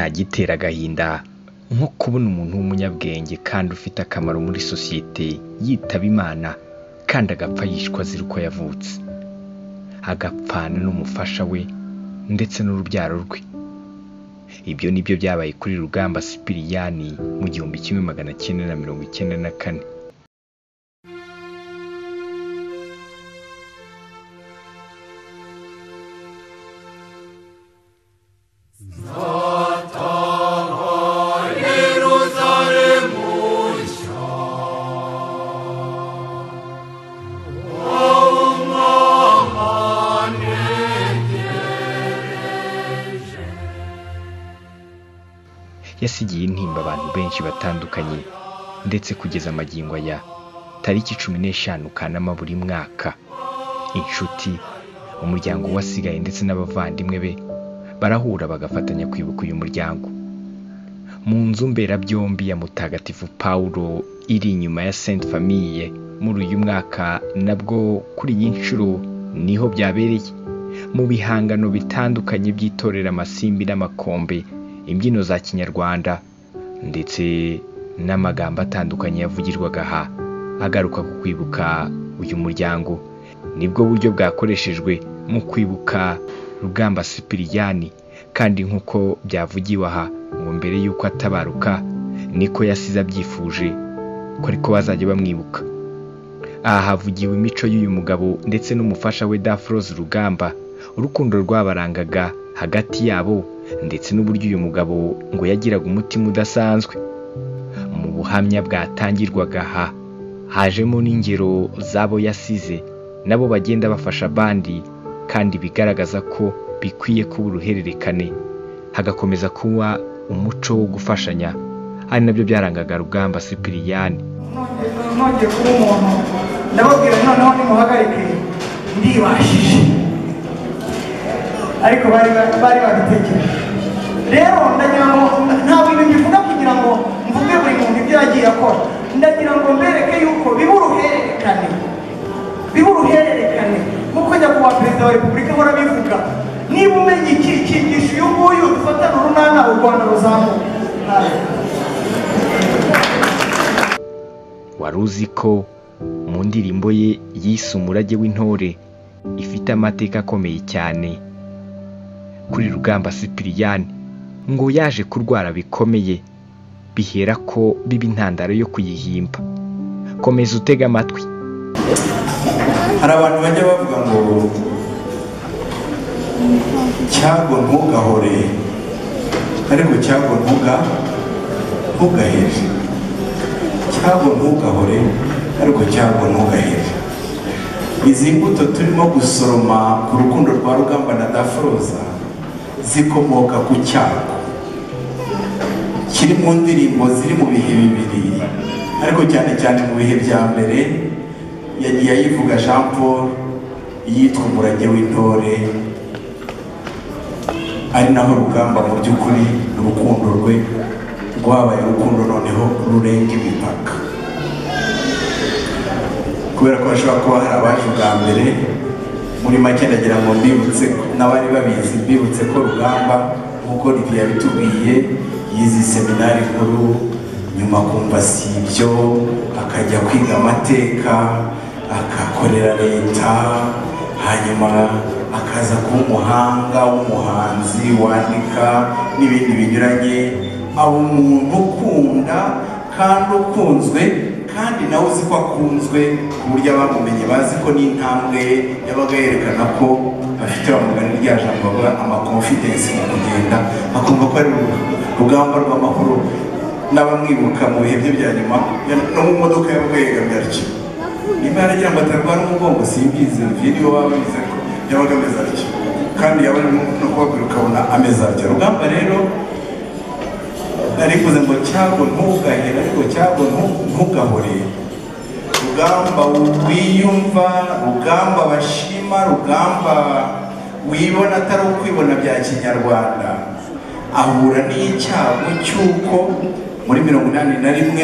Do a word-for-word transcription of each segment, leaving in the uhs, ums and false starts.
gitera agahinda nko kubona umuntu w'umunyabwenge kandi ufite akamaro muri sosiyete yitaba Imana kandi agapfa yishwa azira uko yavutse, agapfana n'umufasha we ndetse n'urubyaro rwe. Ibyo nibyo byabaye kuri Rugamba Sipiriyani mu gihumbi kimwe magana cyenda na mirongo icyenda na kane. Yasigiye intimba abantu benshi batandukanye ndetse kugeza amagingo aya tariki cumi n'eshanu Kanama buri mwaka, inshuti, umuryango wasigaye ndetse n'abavandimwe be barahura bagafatanya kwibuka uyu muryango mu nzu mberabyombi ya Mutagatifu Paulo iri inyuma ya Sainte Famille. Muri uyu mwaka nabwo kuri iyi nshuro niho byabereye, mu bihangano bitandukanye by'itorera amasimbi n'amakombe, imbyino za Kinyarwanda ndetse n'amagambo atandukanye yavugirwaga aha agaruka ku kwibuka uyu muryango. Nibwo buryo bwakoreshejwe mu kwibuka Rugamba Sipiriyani, kandi nk'uko byavugiwe aha ngo mbere y'uko atabaruka niko yasize abyifuje ko ariko bazajya bamwibuka. Aha havugiwe imico y'uyu mugabo ndetse n'umufasha we Daphrose Rugamba, urukundo rwabarangaga hagati yabo ndetse n'uburyo uyu mugabo ngo yagiraga umutima udasanzwe. Mu buhamya bwatangirwaga aha hajemo n'ingero zabo yasize nabo bagenda bafasha abandi, kandi bigaragaza ko bikwiye kuba uruhererekane, hagakomeza kuba umuco wo gufashanya, ari nabyo byarangaga Rugamba Sipiriyani. Nongeye kuba umuntu ndababwira noneho nimuhagarike ndibashije, ariko bari bari babitekereje. Rero ndagira ngo nta bintu bivuga kugira ngo mvuge buri muntu ibyo yagiye akora, ndagira ngo mbereke yuko biba uruhererekane, biba uruhererekane nk'uko nyakubahwa Perezida wa Repubulika ahora bivuga. Niba umenya iki cyigisho uyu nguyu dufatana urunana u Rwanda ruzamuka. Wari uzi ko mu ndirimbo ye yise Umurage w'Intore ifite amateka akomeye cyane kuri Rugamba Sipiriyani, ngo yaje kurwara bikomeye bihera ko biba intandaro yo kuyihimba. Komeza utega amatwi. Hari abantu bajya bavuga ngo cyago ntugahore, ariko cyago ntuga ntugahere, cyago ntugahore ariko cyago ntugahere. Izi mbuto turimo gusoroma ku rukundo rwa Rugamba na Daphrose zikomoka ku cyago kiri mu ndirimbo ziri mu bihe bibiri, ariko cyane cyane mu bihe bya mbere yagiye ayivuga Jean Paul yitwa Umurage w'Intore, ari naho Rugamba mu by'ukuri urukundo rwe rwabaye urukundo noneho rurenga imipaka, kubera ko bashobora kuba hari abaje ubwa mbere. Muri make ndagira ngo mbibutse n'abari babizi, mbibutse ko Rugamba nk'uko Olivier yabitubwiye yize seminari nkuru, nyuma kumva si ibyo akajya kwiga amateka akakorera leta, hanyuma akaza kuba umuhanga w'umuhanzi wandika n'ibindi binyuranye. Aba umuntu ukunda kandi ukunzwe, kandi nawe uzi ko akunzwe ku buryo abamumenye bazi ko n'intambwe yabaga yerekana ko afite bamugana rya jambo bavuga amakonfidensi mu kugenda, akumva ko ari Rugamba rw'amahoro. N'abamwibuka mu bihe bye bya nyuma no mu modoka yabaga yegamye atyo, niba yaragira ngo atarwara umugongo simbizi, video babize ko yabaga ameze atyo, kandi yaba no kubabwira ukabona ameze atyo. Rugamba rero arikuze ngo cyago ntugahere ariko cyago ntugahore. Rugamba wiyumva, Rugamba bashima, Rugamba wibona atari ukwibona bya Kinyarwanda, ahura n'icyago cy'uko muri mirongo inani na rimwe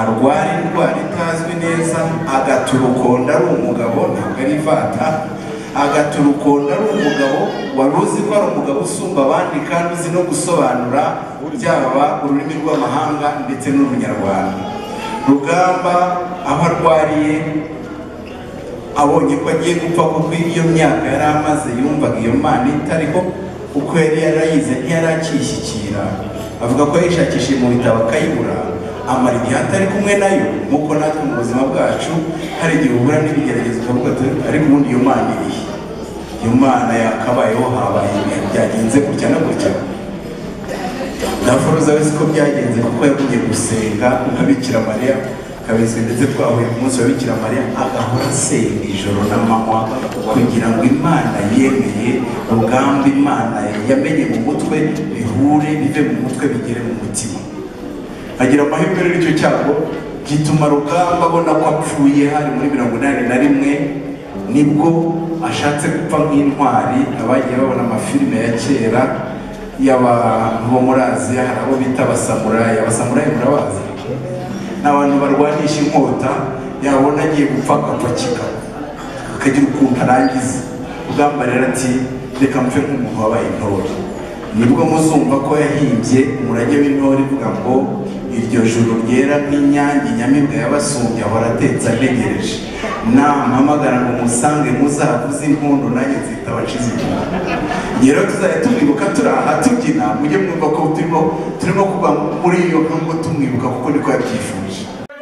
arwara indwara itazwi neza, agaturukonda ari umugabo ntabwo ari ivata, agaturukonda ari umugabo wari uzi ko ari umugabo usumba abandi kandi uzi no gusobanura byaba ururimi rw'amahanga ndetse n'urunyarwanda. Rugamba aho arwariye abonye ko agiye gupfa kuko iyo myaka yari amaze yumvaga iyo Mana itariho uko yari yarayize ntiyarakishyikira, avuga ko yishakishije mu bitabo akayibura, amara igihe atari kumwe nayo. Nk'uko natwe mu buzima bwacu hari igihe ubura n'ibigeragezo ukavuga ati ariko ubundi iyo Mana irihe? Iyo Mana yakabayeho habaye ibintu byagenze gutya na gutya. Daforoza wese ko byagenze kuko yagiye gusenga nka Bikira Mariya kabizwe, ndetse twahuye ku munsi wa Bikira Mariya agahora asenga ijoro n'amanywa kugira ngo Imana yemeye Rugamba, Imana yamenye mu mutwe bihure bive mu mutwe bigere mu mutima. Agira amahirwe rero icyo cyago gituma Rugamba abona ko apfuye hari muri mirongo inani na rimwe, nibwo ashatse gupfa nk'intwari. Abagiye babona amafilime ya kera y'abantu bo muri Aziya hari abo bita abasamurayi. Abasamurayi murabazi? Ni abantu barwanisha inkota, yabona agiye gupfa agapfa kikaba akagira ukuntu arangiza. Rugamba rero ati reka mpfe nk'umuntu wabaye intore. Nibwo muzumva ko yahimbye umurage w'intore ivuga ngo iryo juru ryera nk'inyange inyamibwa yabasumbye ahora atetsa ategereje, nampamagara ngo musange muzavuze impundu nanjye nzita abacize impundu. Rero tuzajya tumwibuka turi aha tubyina, mujye mwumva ko turimo turimo kuba muri iyo nkambo tumwibuka kuko niko yabyifuje.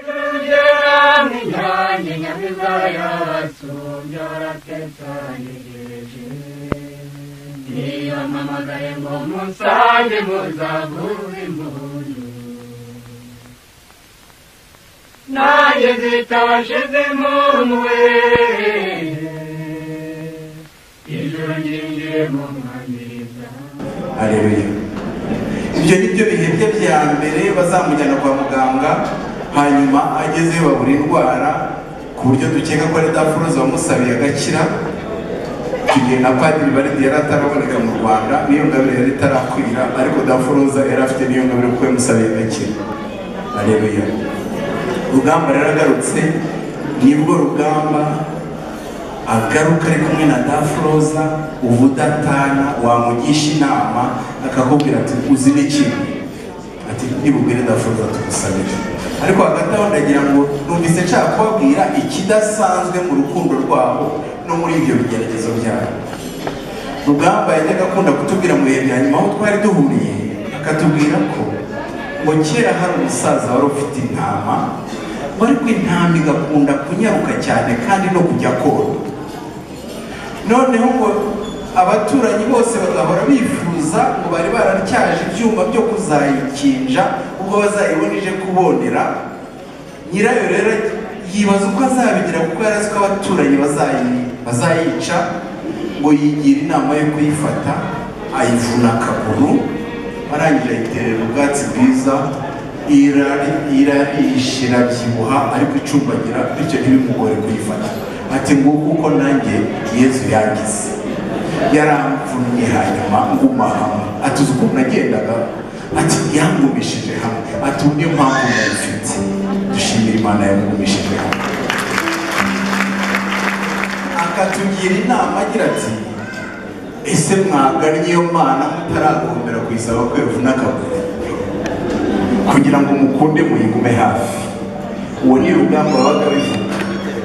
Iyo mpamagaye ngo musange muzavuze impundu, nanjye nzita abashize impundu we, ijoro ryinjiye mu mwamiriza. Haleluya. Ibyo ni byo bihe bye bya mbere bazamujyana kwa muganga, hanyuma agezeyo babura indwara ku buryo dukeka ko ari Daforoza wamusabiye agakira. Tugiye na Padiri Baridi yari ataraboneka mu Rwanda, niyo ngabire yari itarakwira, ariko Daforoza yari afite niyo ngabire kuko yamusabiye agakira. Haleluya. Rugamba rero agarutse, nibwo Rugamba agaruka ari kumwe na Daforoza, ubudatana wamugisha inama akakubwira ati uzi n'ikintu, ati nibubwire Daforoza tugusabire. Ariko hagati aho ndagira ngo numvise nshaka kubabwira ikidasanzwe mu rukundo rwabo no muri ibyo bigeragezo byabo. Rugamba yajyaga akunda kutubwira mu bihe bya nyuma aho twari duhuriye, akatubwira ko ngo kera hari umusaza wari ufite intama, ariko intama igakunda kunyaruka cyane kandi no kujya kona. Noneho ngo abaturanyi bose bagahora bifuza ngo bari bararyaje ibyuma byo kuzayikinja ubwo bazayibona ije kubonera. Nyirayo rero yibaza uko azabigira kuko yari azi ko abaturanyi bazayica, ngo yigira inama yo kuyifata, ayivuna akaguru, arangije ayiterera ubwatsi bwiza, irarisha irabyibuha ariko icumbagira, bityo ntibimugore kuyifata. Ati nguko uko nanjye Yesu yagize, yaramvunnye hanyuma nguma hamwe. Ati uzi ukuntu nagendaga, ati yangumishije hamwe, ati ubu niyo mpamvu nayifite. Dushimira Imana yamugumishije hamwe. Akatugira inama agira ati ese mwagannye iyo Mana mutaragombera kuyisaba ko yavuna akaguru kugira ngo mukunde muyigume hafi. Uwo ni Rugamba wabaga bivuga.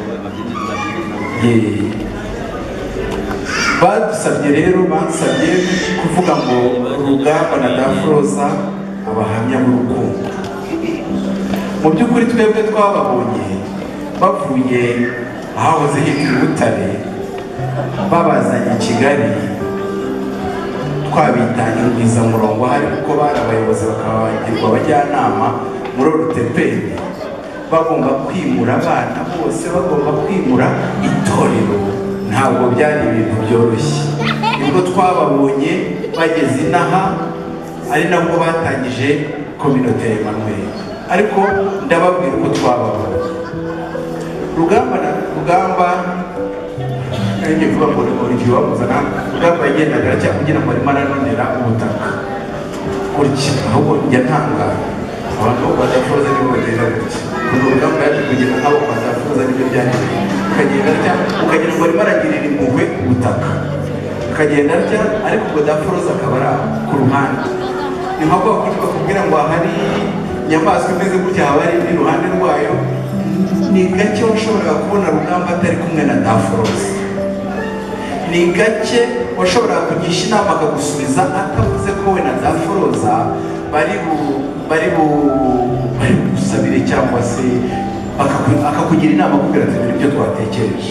Badusabye rero bansabye kuvuga ngo Rugamba na Daforoza abahamya b'urukundo. Mu by'ukuri twebwe twababonye bavuye ahahoze hitwa Butare, babazanye i Kigali, twabitanye ubwiza murongo hari kuko bari abayobozi bakabagirwa abajyanama muri Oruteperi, bagomba kwimura abana bose, bagomba kwimura itorero. Ntabwo byari ibintu byoroshye. Nibwo twababonye bageze inaha, ari nabwo batangije kominote ya Emmanuel. Ariko ndababwira uko twababonye. Rugamba na Rugamba ngiye kuvuga ngo Olivier wamuzana, Rugamba yagendaga cyangwa kugira ngo arimo aranonera ubutaka gutya, ahubwo njya ntangara abantu badaforoza nibo bagenda gutya. Urwo Rugamba yaje kugenda nk'abo badaforoza nibyo byanditse, ukagenda cyangwa ukagira ngo arimo aragirira impuhwe ubutaka akagenda arya, ariko ubwo daforoza akaba ari ku ruhande. Ni nka bwa kundi bakubwira ngo hari inyamaswa imeze gutya, haba hari indi ruhande rwayo. Ni gake washoboraga kubona Rugamba atari kumwe na daforoza, ni gake washoboraga kugisha inama akagusubiza atavuze ko we na daforoza bari bu bari bu bari gusabire cyangwa se akakugira inama akubwira ati ibyo twatekereje.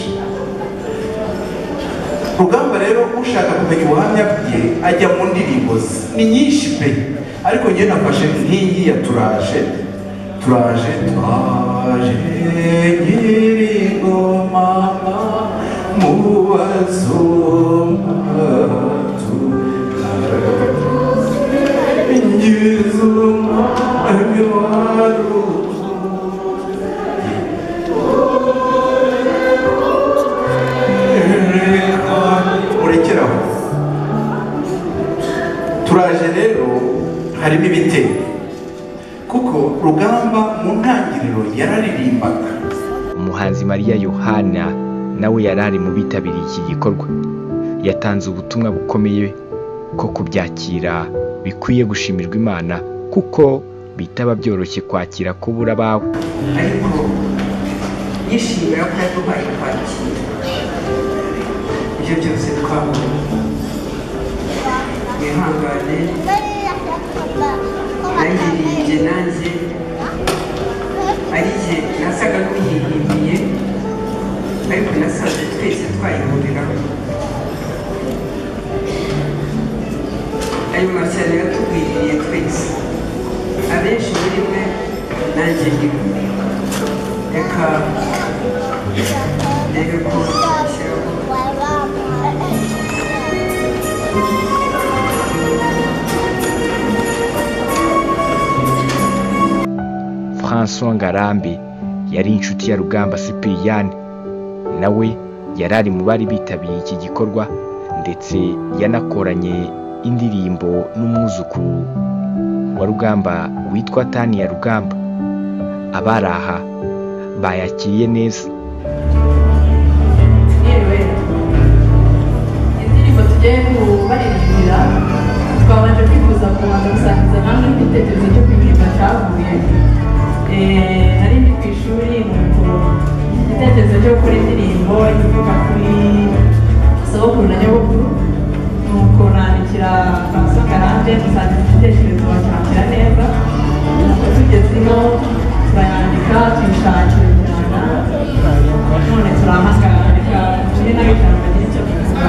Rugamba rero ushaka kumenya ubuhamya bwe ajya mu ndirimbo ze, ni nyinshi pe, ariko njye nafashe nk'iyi ya turaje turaje twaje nyir'ingoma mubazoma ingizuma abiwaru murekeraho. Turaje rero harimo ibitero, kuko Rugamba mu ntangiriro yararirimbaga. Umuhanzi Mariya Yohana nawe yarari mu bitabiriye iki gikorwa, yatanze ubutumwa bukomeye ko kubyakira bikwiye gushimirwa Imana, kuko bitaba byoroshye kwakira kubura bawe. Ariko yishimira ko yaduhaye kwakira ibyo byose twabonye. Mwihangane, nangiriye nanjye ari jye nasaga n'uyihimbiye, ariko nasanze twese twayihuriraho. Ayo mashyano yatugwiriye twese, abenshi muri mwe nanjye ndimo. Reka rero ko ishyiraho François Ngarambe yari inshuti ya Rugamba Cyprien, nawe yarari mu bari bitabiriye iki gikorwa, ndetse yanakoranye indirimbo n'umwuzukuru wa Rugamba witwa Tania Rugamba. Abaraha bayakiriye neza. Yewe indirimbo tugiye kubaririmbira, twabanje kwifuza kubanza gusangiza namwe igitekerezo cyo kuririmba cyavuye. Nari ndi ku ishuri, nuko igitekerezo cyo gukora indirimbo ivuga kuri sogokuru na nyogokuru, nuko nandikira François Ngarambe musangiza igitekerezo bacyakira neza. Nuko tugezeho turayandika tuyishakira injyana, none turahamagara reka turi nayo ijambo ry'icyo kuvuga.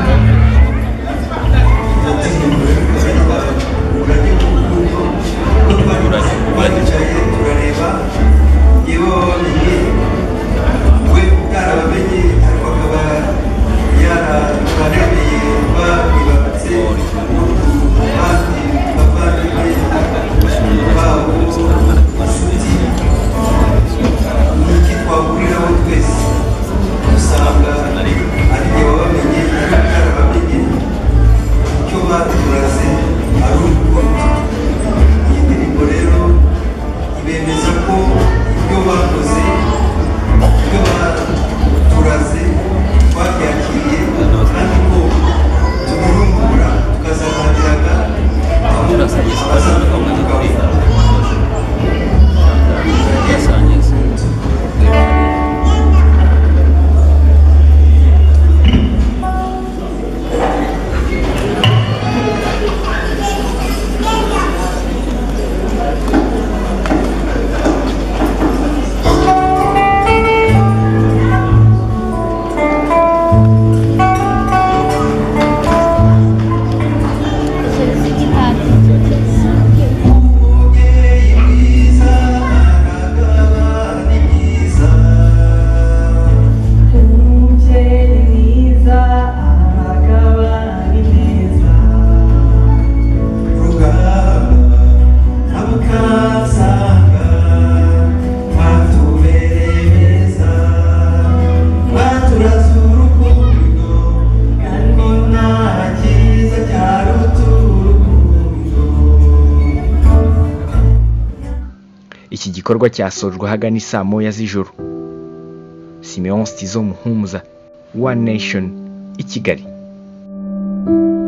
Iki gikorwa cyasojwe ahagana isaa moya z'ijoro. Simeon Stizo Muhumuza One Nation i Kigali.